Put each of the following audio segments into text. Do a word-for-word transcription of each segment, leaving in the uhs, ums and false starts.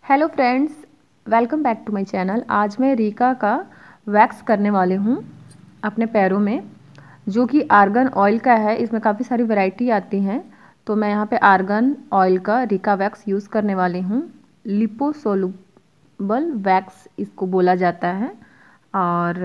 Hello friends, welcome back to my channel. आज मैं Rica का वैक्स करने वाली हूँ अपने पैरों में, जो कि आर्गन ऑयल का है। इसमें काफ़ी सारी वैरायटी आती हैं, तो मैं यहाँ पे आर्गन ऑयल का रीका वैक्स यूज़ करने वाली हूँ। लिपोसोलुबल वैक्स इसको बोला जाता है। और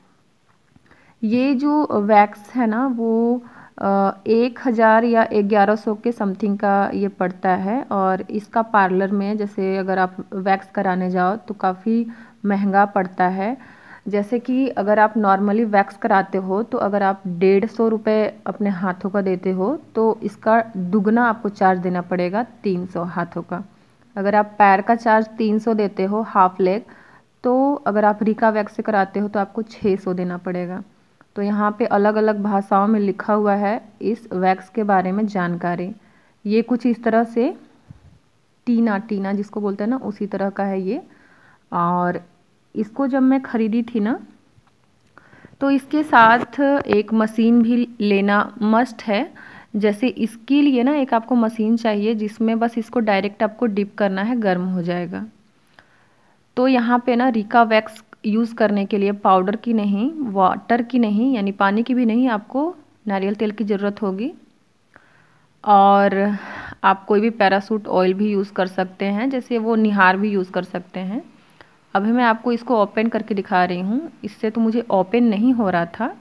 ये जो वैक्स है ना, वो एक हज़ार या ग्यारह सौ के समथिंग का ये पड़ता है। और इसका पार्लर में जैसे अगर आप वैक्स कराने जाओ तो काफ़ी महंगा पड़ता है। जैसे कि अगर आप नॉर्मली वैक्स कराते हो तो अगर आप डेढ़ सौ रुपये अपने हाथों का देते हो तो इसका दुगना आपको चार्ज देना पड़ेगा, तीन सौ हाथों का। अगर आप पैर का चार्ज तीन सौ देते हो हाफ लेग, तो अगर आप रीका वैक्स से कराते हो तो आपको छः सौ देना पड़ेगा। तो यहाँ पे अलग अलग भाषाओं में लिखा हुआ है इस वैक्स के बारे में जानकारी। ये कुछ इस तरह से टीना टीना जिसको बोलते हैं ना, उसी तरह का है ये। और इसको जब मैं ख़रीदी थी ना, तो इसके साथ एक मशीन भी लेना मस्ट है। जैसे इसके लिए ना एक आपको मशीन चाहिए जिसमें बस इसको डायरेक्ट आपको डिप करना है, गर्म हो जाएगा। तो यहाँ पे ना रीका वैक्स यूज़ करने के लिए पाउडर की नहीं, वाटर की नहीं, यानी पानी की भी नहीं, आपको नारियल तेल की ज़रूरत होगी। और आप कोई भी पैराशूट ऑयल भी यूज़ कर सकते हैं, जैसे वो निहार भी यूज़ कर सकते हैं। अभी मैं आपको इसको ओपन करके दिखा रही हूँ। इससे तो मुझे ओपन नहीं हो रहा था,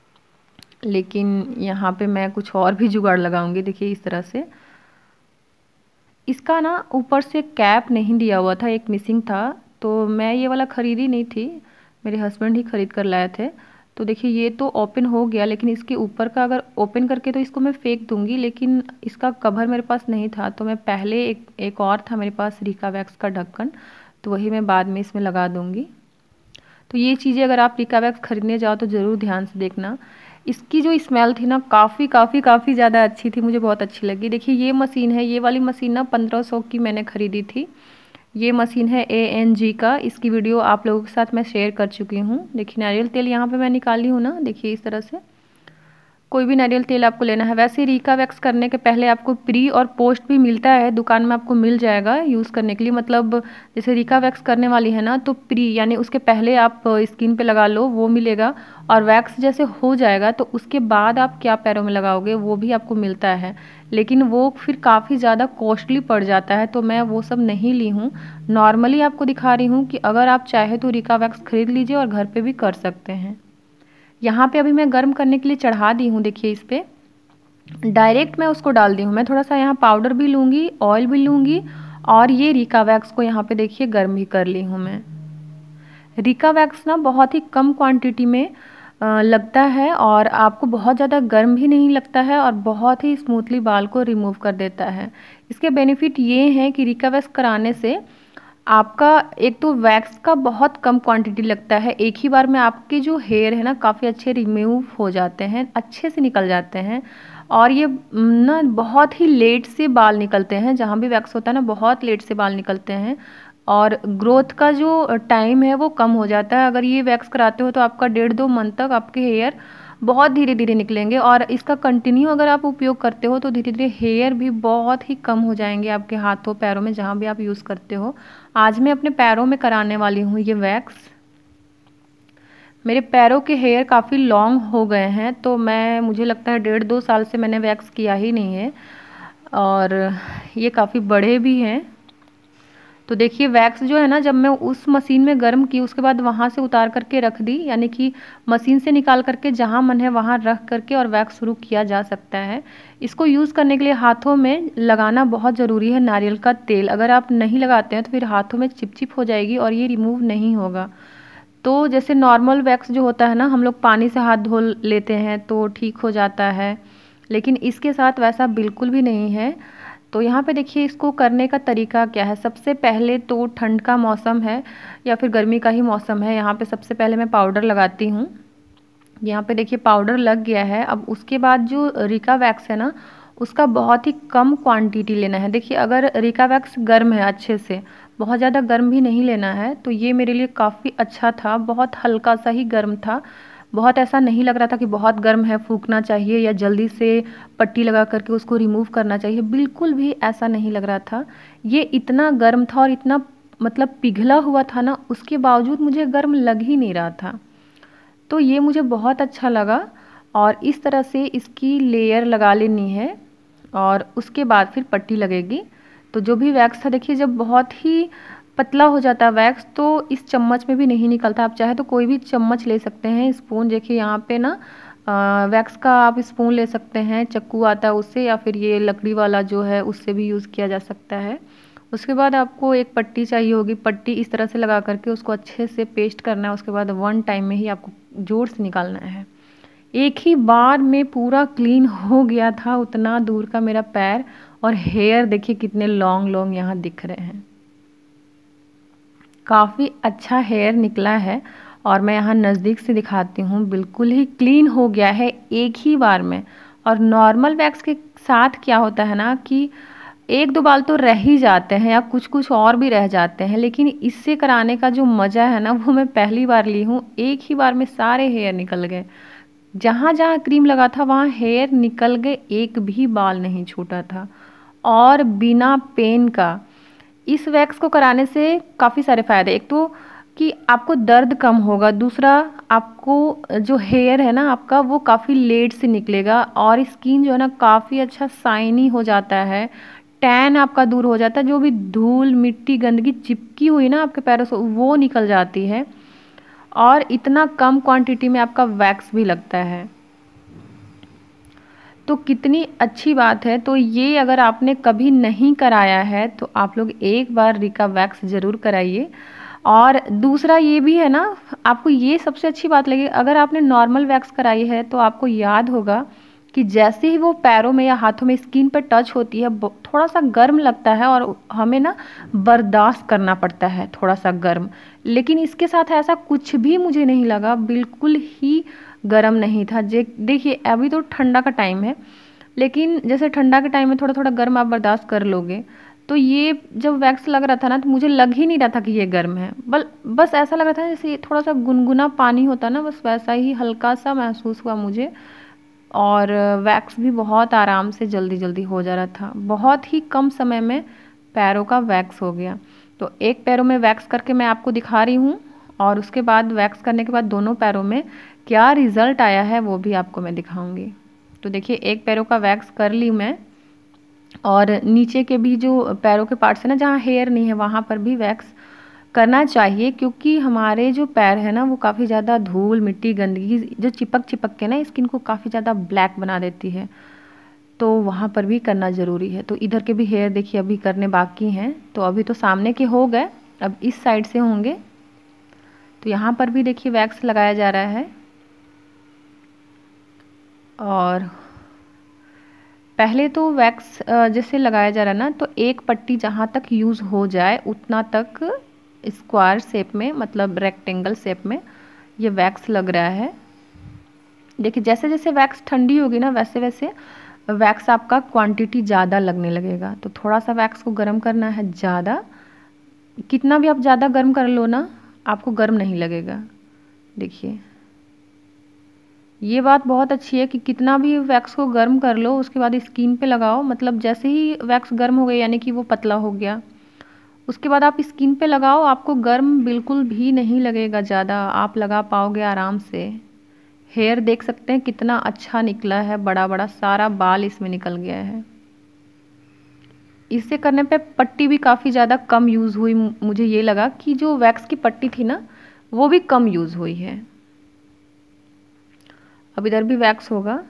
लेकिन यहाँ पे मैं कुछ और भी जुगाड़ लगाऊंगी। देखिए इस तरह से। इसका ना ऊपर से कैप नहीं दिया हुआ था, एक मिसिंग था, तो मैं ये वाला ख़रीदी नहीं थी, मेरे हस्बैंड ही ख़रीद कर लाए थे। तो देखिए ये तो ओपन हो गया, लेकिन इसके ऊपर का अगर ओपन करके तो इसको मैं फेंक दूंगी, लेकिन इसका कवर मेरे पास नहीं था। तो मैं पहले एक एक और था मेरे पास रीका वैक्स का ढक्कन, तो वही मैं बाद में इसमें लगा दूंगी। तो ये चीज़ें अगर आप रीका वैक्स ख़रीदने जाओ तो ज़रूर ध्यान से देखना। इसकी जो स्मेल थी ना, काफ़ी काफ़ी काफ़ी ज़्यादा अच्छी थी, मुझे बहुत अच्छी लगी। देखिए ये मशीन है, ये वाली मशीन ना पंद्रह सौ की मैंने ख़रीदी थी। ये मशीन है ए एन जी का। इसकी वीडियो आप लोगों के साथ मैं शेयर कर चुकी हूँ। देखिए नारियल तेल यहाँ पे मैं निकाली हूँ ना, देखिए इस तरह से। कोई भी नारियल तेल आपको लेना है। वैसे रीका वैक्स करने के पहले आपको प्री और पोस्ट भी मिलता है, दुकान में आपको मिल जाएगा यूज़ करने के लिए। मतलब जैसे रीका वैक्स करने वाली है ना, तो प्री यानी उसके पहले आप स्किन पे लगा लो, वो मिलेगा। और वैक्स जैसे हो जाएगा तो उसके बाद आप क्या पैरों में लगाओगे वो भी आपको मिलता है, लेकिन वो फिर काफ़ी ज़्यादा कॉस्टली पड़ जाता है। तो मैं वो सब नहीं ली हूँ, नॉर्मली आपको दिखा रही हूँ कि अगर आप चाहे तो रीका वैक्स खरीद लीजिए और घर पे भी कर सकते हैं। यहाँ पे अभी मैं गर्म करने के लिए चढ़ा दी हूँ। देखिए इस पर डायरेक्ट मैं उसको डाल दी हूँ। मैं थोड़ा सा यहाँ पाउडर भी लूँगी, ऑयल भी लूँगी, और ये रीका वैक्स को यहाँ पे देखिए गर्म भी कर ली हूँ मैं। रीका वैक्स ना बहुत ही कम क्वांटिटी में आ, लगता है, और आपको बहुत ज़्यादा गर्म भी नहीं लगता है, और बहुत ही स्मूथली बाल को रिमूव कर देता है। इसके बेनिफिट ये हैं कि रीका वैक्स कराने से आपका एक तो वैक्स का बहुत कम क्वांटिटी लगता है, एक ही बार में आपके जो हेयर है ना काफ़ी अच्छे रिमूव हो जाते हैं, अच्छे से निकल जाते हैं। और ये ना बहुत ही लेट से बाल निकलते हैं, जहाँ भी वैक्स होता है ना बहुत लेट से बाल निकलते हैं, और ग्रोथ का जो टाइम है वो कम हो जाता है। अगर ये वैक्स कराते हो तो आपका डेढ़ दो मंथ तक आपके हेयर बहुत धीरे धीरे निकलेंगे, और इसका कंटिन्यू अगर आप उपयोग करते हो तो धीरे धीरे हेयर भी बहुत ही कम हो जाएंगे आपके हाथों पैरों में, जहाँ भी आप यूज़ करते हो। आज मैं अपने पैरों में कराने वाली हूँ ये वैक्स। मेरे पैरों के हेयर काफ़ी लॉन्ग हो गए हैं, तो मैं मुझे लगता है डेढ़ दो साल से मैंने वैक्स किया ही नहीं है, और ये काफ़ी बड़े भी हैं। तो देखिए वैक्स जो है ना, जब मैं उस मशीन में गर्म की उसके बाद वहाँ से उतार करके रख दी, यानी कि मशीन से निकाल करके जहाँ मन है वहाँ रख करके और वैक्स शुरू किया जा सकता है। इसको यूज़ करने के लिए हाथों में लगाना बहुत ज़रूरी है नारियल का तेल। अगर आप नहीं लगाते हैं तो फिर हाथों में चिपचिप हो जाएगी और ये रिमूव नहीं होगा। तो जैसे नॉर्मल वैक्स जो होता है ना, हम लोग पानी से हाथ धो लेते हैं तो ठीक हो जाता है, लेकिन इसके साथ वैसा बिल्कुल भी नहीं है। तो यहाँ पे देखिए इसको करने का तरीका क्या है। सबसे पहले तो ठंड का मौसम है या फिर गर्मी का ही मौसम है, यहाँ पे सबसे पहले मैं पाउडर लगाती हूँ। यहाँ पे देखिए पाउडर लग गया है। अब उसके बाद जो रीका वैक्स है ना, उसका बहुत ही कम क्वांटिटी लेना है। देखिए अगर रीका वैक्स गर्म है अच्छे से, बहुत ज़्यादा गर्म भी नहीं लेना है, तो ये मेरे लिए काफ़ी अच्छा था। बहुत हल्का सा ही गर्म था, बहुत ऐसा नहीं लग रहा था कि बहुत गर्म है, फूंकना चाहिए या जल्दी से पट्टी लगा करके उसको रिमूव करना चाहिए, बिल्कुल भी ऐसा नहीं लग रहा था। ये इतना गर्म था और इतना मतलब पिघला हुआ था ना, उसके बावजूद मुझे गर्म लग ही नहीं रहा था। तो ये मुझे बहुत अच्छा लगा। और इस तरह से इसकी लेयर लगा लेनी है और उसके बाद फिर पट्टी लगेगी। तो जो भी वैक्स था देखिए, जब बहुत ही पतला हो जाता है वैक्स तो इस चम्मच में भी नहीं निकलता। आप चाहे तो कोई भी चम्मच ले सकते हैं, स्पून, देखिए यहाँ पे ना वैक्स का आप स्पून ले सकते हैं, चक्कू आता है उससे, या फिर ये लकड़ी वाला जो है उससे भी यूज़ किया जा सकता है। उसके बाद आपको एक पट्टी चाहिए होगी। पट्टी इस तरह से लगा करके उसको अच्छे से पेस्ट करना है। उसके बाद वन टाइम में ही आपको जोर से निकालना है। एक ही बार में पूरा क्लीन हो गया था उतना दूर का मेरा पैर। और हेयर देखिए कितने लॉन्ग लॉन्ग यहाँ दिख रहे हैं, काफ़ी अच्छा हेयर निकला है। और मैं यहाँ नज़दीक से दिखाती हूँ, बिल्कुल ही क्लीन हो गया है एक ही बार में। और नॉर्मल वैक्स के साथ क्या होता है ना कि एक दो बाल तो रह ही जाते हैं या कुछ कुछ और भी रह जाते हैं, लेकिन इससे कराने का जो मज़ा है ना वो मैं पहली बार ली हूँ। एक ही बार में सारे हेयर निकल गए, जहाँ जहाँ क्रीम लगा था वहाँ हेयर निकल गए, एक भी बाल नहीं छूटा था और बिना पेन का। इस वैक्स को कराने से काफ़ी सारे फ़ायदे, एक तो कि आपको दर्द कम होगा, दूसरा आपको जो हेयर है ना आपका वो काफ़ी लेट से निकलेगा और स्किन जो है ना काफ़ी अच्छा शाइनी हो जाता है, टैन आपका दूर हो जाता है, जो भी धूल मिट्टी गंदगी चिपकी हुई ना आपके पैरों से वो निकल जाती है। और इतना कम क्वांटिटी में आपका वैक्स भी लगता है, तो कितनी अच्छी बात है। तो ये अगर आपने कभी नहीं कराया है तो आप लोग एक बार रिका वैक्स ज़रूर कराइए। और दूसरा ये भी है ना, आपको ये सबसे अच्छी बात लगी, अगर आपने नॉर्मल वैक्स कराई है तो आपको याद होगा कि जैसे ही वो पैरों में या हाथों में स्किन पर टच होती है थोड़ा सा गर्म लगता है और हमें ना बर्दाश्त करना पड़ता है थोड़ा सा गर्म। लेकिन इसके साथ ऐसा कुछ भी मुझे नहीं लगा, बिल्कुल ही गर्म नहीं था। जे देखिए अभी तो ठंडा का टाइम है, लेकिन जैसे ठंडा के टाइम में थोड़ा थोड़ा गर्म आप बर्दाश्त कर लोगे, तो ये जब वैक्स लग रहा था ना तो मुझे लग ही नहीं रहा था कि ये गर्म है। बल बस ऐसा लग रहा था जैसे थोड़ा सा गुनगुना पानी होता ना, बस वैसा ही हल्का सा महसूस हुआ मुझे। और वैक्स भी बहुत आराम से जल्दी जल्दी हो जा रहा था, बहुत ही कम समय में पैरों का वैक्स हो गया। तो एक पैरों में वैक्स करके मैं आपको दिखा रही हूँ और उसके बाद वैक्स करने के बाद दोनों पैरों में क्या रिज़ल्ट आया है वो भी आपको मैं दिखाऊंगी। तो देखिए एक पैरों का वैक्स कर ली मैं, और नीचे के भी जो पैरों के पार्ट्स है ना जहाँ हेयर नहीं है वहाँ पर भी वैक्स करना चाहिए, क्योंकि हमारे जो पैर है ना वो काफ़ी ज़्यादा धूल मिट्टी गंदगी जो चिपक चिपक के ना स्किन को काफ़ी ज़्यादा ब्लैक बना देती है, तो वहाँ पर भी करना ज़रूरी है। तो इधर के भी हेयर देखिए अभी करने बाकी हैं, तो अभी तो सामने के हो गए, अब इस साइड से होंगे। तो यहाँ पर भी देखिए वैक्स लगाया जा रहा है। और पहले तो वैक्स जैसे लगाया जा रहा है ना, तो एक पट्टी जहाँ तक यूज़ हो जाए उतना तक स्क्वायर शेप में, मतलब रेक्टेंगल शेप में ये वैक्स लग रहा है। देखिए जैसे जैसे वैक्स ठंडी होगी ना वैसे वैसे वैक्स आपका क्वांटिटी ज़्यादा लगने लगेगा। तो थोड़ा सा वैक्स को गर्म करना है ज़्यादा, कितना भी आप ज़्यादा गर्म कर लो ना आपको गर्म नहीं लगेगा। देखिए ये बात बहुत अच्छी है कि कितना भी वैक्स को गर्म कर लो उसके बाद स्किन पे लगाओ, मतलब जैसे ही वैक्स गर्म हो गया यानी कि वो पतला हो गया, उसके बाद आप स्किन पे लगाओ, आपको गर्म बिल्कुल भी नहीं लगेगा ज़्यादा, आप लगा पाओगे आराम से। हेयर देख सकते हैं कितना अच्छा निकला है, बड़ा बड़ा सारा बाल इसमें निकल गया है। इससे करने पे पट्टी भी काफ़ी ज़्यादा कम यूज़ हुई, मुझे ये लगा कि जो वैक्स की पट्टी थी ना वो भी कम यूज़ हुई है। अब इधर भी वैक्स होगा।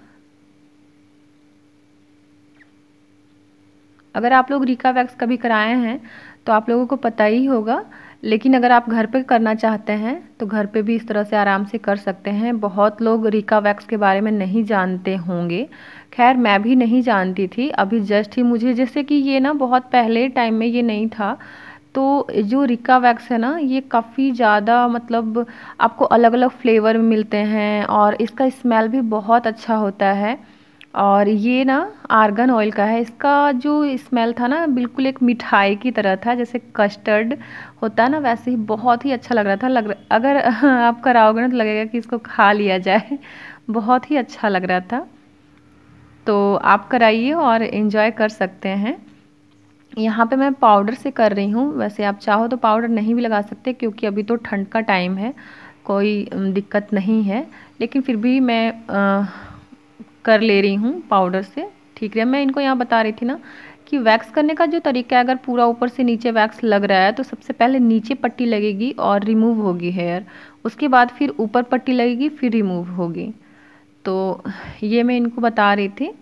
अगर आप लोग रिका वैक्स कभी कराए हैं तो आप लोगों को पता ही होगा, लेकिन अगर आप घर पे करना चाहते हैं तो घर पे भी इस तरह से आराम से कर सकते हैं। बहुत लोग रिका वैक्स के बारे में नहीं जानते होंगे, खैर मैं भी नहीं जानती थी, अभी जस्ट ही मुझे, जैसे कि ये ना बहुत पहले टाइम में ये नहीं था। तो जो रिका वैक्स है ना ये काफ़ी ज़्यादा, मतलब आपको अलग अलग फ्लेवर में मिलते हैं और इसका स्मेल भी बहुत अच्छा होता है। और ये ना आर्गन ऑयल का है, इसका जो स्मेल था ना बिल्कुल एक मिठाई की तरह था, जैसे कस्टर्ड होता है ना वैसे ही बहुत ही अच्छा लग रहा था। लग रहा अगर आप कराओगे ना तो लगेगा कि इसको खा लिया जाए, बहुत ही अच्छा लग रहा था। तो आप कराइए और इन्जॉय कर सकते हैं। यहाँ पे मैं पाउडर से कर रही हूँ। वैसे आप चाहो तो पाउडर नहीं भी लगा सकते क्योंकि अभी तो ठंड का टाइम है, कोई दिक्कत नहीं है, लेकिन फिर भी मैं आ, कर ले रही हूँ पाउडर से। ठीक है, मैं इनको यहाँ बता रही थी ना कि वैक्स करने का जो तरीका है, अगर पूरा ऊपर से नीचे वैक्स लग रहा है तो सबसे पहले नीचे पट्टी लगेगी और रिमूव होगी हेयर, उसके बाद फिर ऊपर पट्टी लगेगी फिर रिमूव होगी। तो ये मैं इनको बता रही थी।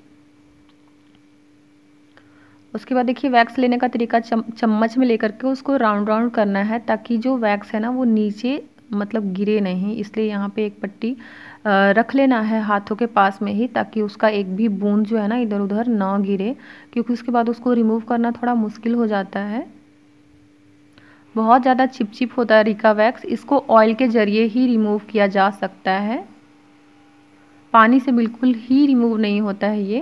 उसके बाद देखिए वैक्स लेने का तरीका, चम, चम्मच में लेकर के उसको राउंड राउंड करना है ताकि जो वैक्स है ना वो नीचे मतलब गिरे नहीं, इसलिए यहाँ पे एक पट्टी रख लेना है हाथों के पास में ही, ताकि उसका एक भी बूंद जो है ना इधर उधर ना गिरे, क्योंकि उसके बाद उसको रिमूव करना थोड़ा मुश्किल हो जाता है। बहुत ज़्यादा चिपचिप होता है रिका वैक्स, इसको ऑयल के ज़रिए ही रिमूव किया जा सकता है, पानी से बिल्कुल ही रिमूव नहीं होता है ये।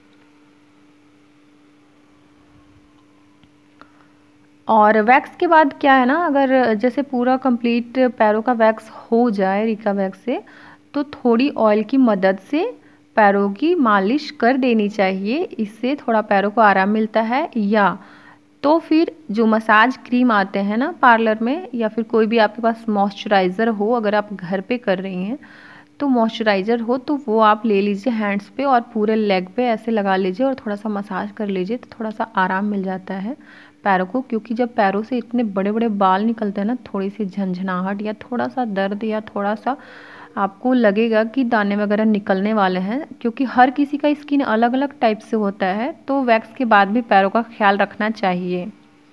और वैक्स के बाद क्या है ना, अगर जैसे पूरा कंप्लीट पैरों का वैक्स हो जाए रिका वैक्स से, तो थोड़ी ऑयल की मदद से पैरों की मालिश कर देनी चाहिए, इससे थोड़ा पैरों को आराम मिलता है। या तो फिर जो मसाज क्रीम आते हैं ना पार्लर में, या फिर कोई भी आपके पास मॉइस्चराइज़र हो, अगर आप घर पे कर रही हैं तो मॉइस्चराइज़र हो तो वो आप ले लीजिए हैंड्स पे और पूरे लेग पे ऐसे लगा लीजिए और थोड़ा सा मसाज कर लीजिए, तो थोड़ा सा आराम मिल जाता है पैरों को। क्योंकि जब पैरों से इतने बड़े बड़े बाल निकलते हैं ना, थोड़ी सी झंझनाहट या थोड़ा सा दर्द या थोड़ा सा आपको लगेगा कि दाने वगैरह निकलने वाले हैं, क्योंकि हर किसी का स्किन अलग अलग टाइप से होता है, तो वैक्स के बाद भी पैरों का ख्याल रखना चाहिए।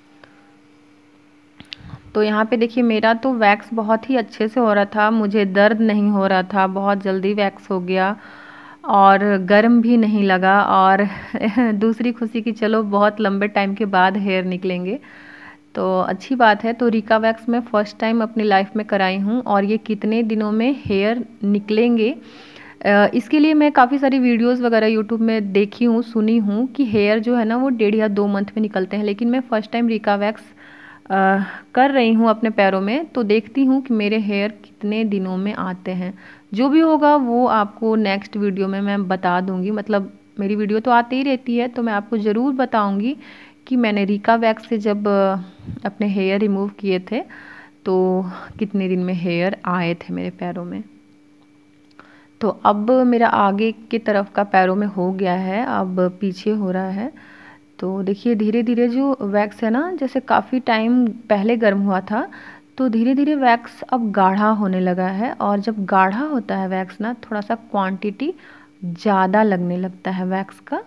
तो यहाँ पे देखिए मेरा तो वैक्स बहुत ही अच्छे से हो रहा था, मुझे दर्द नहीं हो रहा था, बहुत जल्दी वैक्स हो गया और गर्म भी नहीं लगा। और दूसरी खुशी कि चलो बहुत लंबे टाइम के बाद हेयर निकलेंगे, तो अच्छी बात है। तो रिका वैक्स मैं फ़र्स्ट टाइम अपनी लाइफ में कराई हूँ और ये कितने दिनों में हेयर निकलेंगे, इसके लिए मैं काफ़ी सारी वीडियोस वगैरह यूट्यूब में देखी हूँ, सुनी हूँ कि हेयर जो है ना वो डेढ़ या दो मंथ में निकलते हैं, लेकिन मैं फ़र्स्ट टाइम रिका वैक्स कर रही हूँ अपने पैरों में, तो देखती हूँ कि मेरे हेयर कितने दिनों में आते हैं। जो भी होगा वो आपको नेक्स्ट वीडियो में मैं बता दूँगी, मतलब मेरी वीडियो तो आती ही रहती है, तो मैं आपको ज़रूर बताऊँगी कि मैंने रिका वैक्स से जब अपने हेयर रिमूव किए थे तो कितने दिन में हेयर आए थे मेरे पैरों में। तो अब मेरा आगे की तरफ का पैरों में हो गया है, अब पीछे हो रहा है। तो देखिए धीरे धीरे जो वैक्स है ना, जैसे काफ़ी टाइम पहले गर्म हुआ था, तो धीरे धीरे वैक्स अब गाढ़ा होने लगा है। और जब गाढ़ा होता है वैक्स ना, थोड़ा सा क्वांटिटी ज़्यादा लगने लगता है वैक्स का।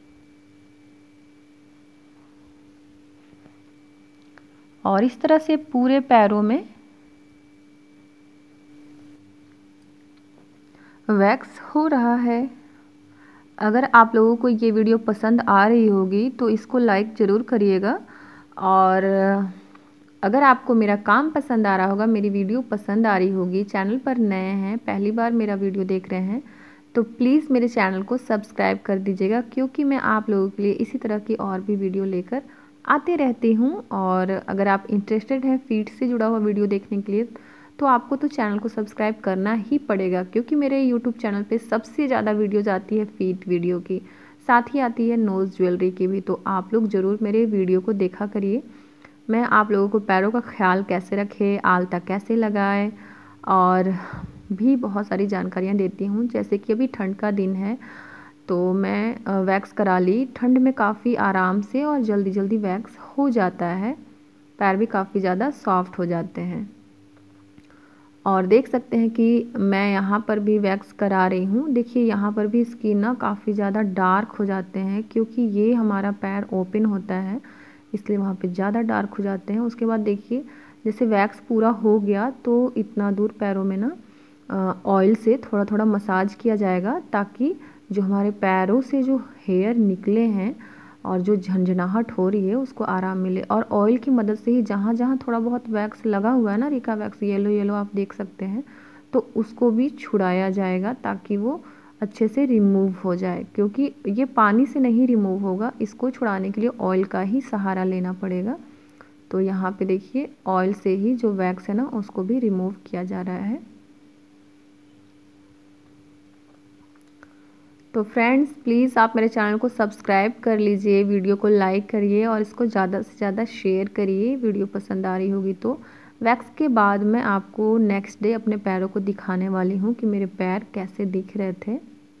और इस तरह से पूरे पैरों में वैक्स हो रहा है। अगर आप लोगों को ये वीडियो पसंद आ रही होगी तो इसको लाइक ज़रूर करिएगा, और अगर आपको मेरा काम पसंद आ रहा होगा, मेरी वीडियो पसंद आ रही होगी, चैनल पर नए हैं, पहली बार मेरा वीडियो देख रहे हैं, तो प्लीज़ मेरे चैनल को सब्सक्राइब कर दीजिएगा, क्योंकि मैं आप लोगों के लिए इसी तरह की और भी वीडियो लेकर आते रहती हूँ। और अगर आप इंटरेस्टेड हैं फीड से जुड़ा हुआ वीडियो देखने के लिए, तो आपको तो चैनल को सब्सक्राइब करना ही पड़ेगा, क्योंकि मेरे यूट्यूब चैनल पे सबसे ज़्यादा वीडियोस आती है फीड वीडियो की, साथ ही आती है नोज़ ज्वेलरी की भी। तो आप लोग ज़रूर मेरे वीडियो को देखा करिए। मैं आप लोगों को पैरों का ख्याल कैसे रखें, आलता कैसे लगाएं, और भी बहुत सारी जानकारियाँ देती हूँ। जैसे कि अभी ठंड का दिन है तो मैं वैक्स करा ली, ठंड में काफ़ी आराम से और जल्दी जल्दी वैक्स हो जाता है, पैर भी काफ़ी ज़्यादा सॉफ्ट हो जाते हैं। और देख सकते हैं कि मैं यहाँ पर भी वैक्स करा रही हूँ। देखिए यहाँ पर भी स्किन ना काफ़ी ज़्यादा डार्क हो जाते हैं, क्योंकि ये हमारा पैर ओपन होता है, इसलिए वहाँ पे ज़्यादा डार्क हो जाते हैं। उसके बाद देखिए जैसे वैक्स पूरा हो गया तो इतना दूर पैरों में ना ऑयल से थोड़ा थोड़ा मसाज किया जाएगा, ताकि जो हमारे पैरों से जो हेयर निकले हैं और जो झंझनाहट हो रही है उसको आराम मिले। और ऑयल की मदद से ही जहाँ जहाँ थोड़ा बहुत वैक्स लगा हुआ है ना, रिका वैक्स येलो येलो आप देख सकते हैं, तो उसको भी छुड़ाया जाएगा ताकि वो अच्छे से रिमूव हो जाए, क्योंकि ये पानी से नहीं रिमूव होगा, इसको छुड़ाने के लिए ऑयल का ही सहारा लेना पड़ेगा। तो यहाँ पे देखिए ऑयल से ही जो वैक्स है ना उसको भी रिमूव किया जा रहा है। तो फ्रेंड्स प्लीज़ आप मेरे चैनल को सब्सक्राइब कर लीजिए, वीडियो को लाइक करिए और इसको ज़्यादा से ज़्यादा शेयर करिए वीडियो पसंद आ रही होगी तो। वैक्स के बाद मैं आपको नेक्स्ट डे अपने पैरों को दिखाने वाली हूँ कि मेरे पैर कैसे दिख रहे थे।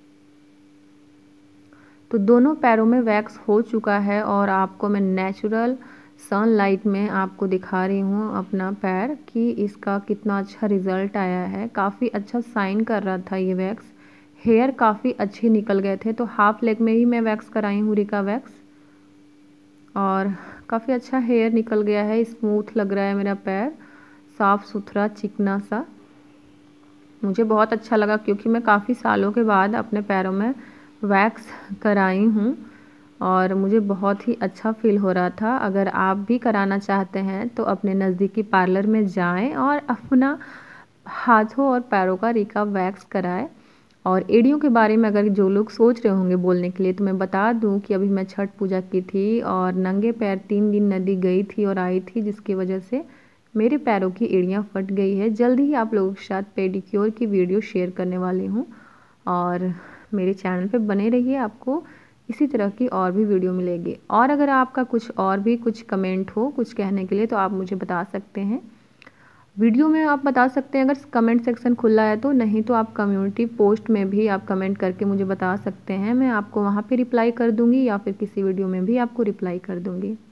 तो दोनों पैरों में वैक्स हो चुका है और आपको मैं नेचुरल सनलाइट में आपको दिखा रही हूँ अपना पैर कि इसका कितना अच्छा रिज़ल्ट आया है। काफ़ी अच्छा शाइन कर रहा था ये वैक्स, हेयर काफ़ी अच्छे निकल गए थे। तो हाफ लेग में ही मैं वैक्स कराई हूँ रिका वैक्स और काफ़ी अच्छा हेयर निकल गया है, स्मूथ लग रहा है मेरा पैर, साफ़ सुथरा चिकना सा। मुझे बहुत अच्छा लगा क्योंकि मैं काफ़ी सालों के बाद अपने पैरों में वैक्स कराई हूँ और मुझे बहुत ही अच्छा फील हो रहा था। अगर आप भी कराना चाहते हैं तो अपने नज़दीकी पार्लर में जाएं और अपना हाथों और पैरों का रिका वैक्स कराएं। और एड़ियों के बारे में अगर जो लोग सोच रहे होंगे बोलने के लिए तो मैं बता दूं कि अभी मैं छठ पूजा की थी और नंगे पैर तीन दिन नदी गई थी और आई थी, जिसकी वजह से मेरे पैरों की एड़ियाँ फट गई है। जल्दी ही आप लोगों के साथ पेडिक्योर की वीडियो शेयर करने वाली हूँ और मेरे चैनल पे बने रहिए, आपको इसी तरह की और भी वीडियो मिलेगी। और अगर आपका कुछ और भी कुछ कमेंट हो कुछ कहने के लिए तो आप मुझे बता सकते हैं वीडियो में, आप बता सकते हैं अगर कमेंट सेक्शन खुला है तो, नहीं तो आप कम्युनिटी पोस्ट में भी आप कमेंट करके मुझे बता सकते हैं, मैं आपको वहाँ पे रिप्लाई कर दूँगी या फिर किसी वीडियो में भी आपको रिप्लाई कर दूँगी।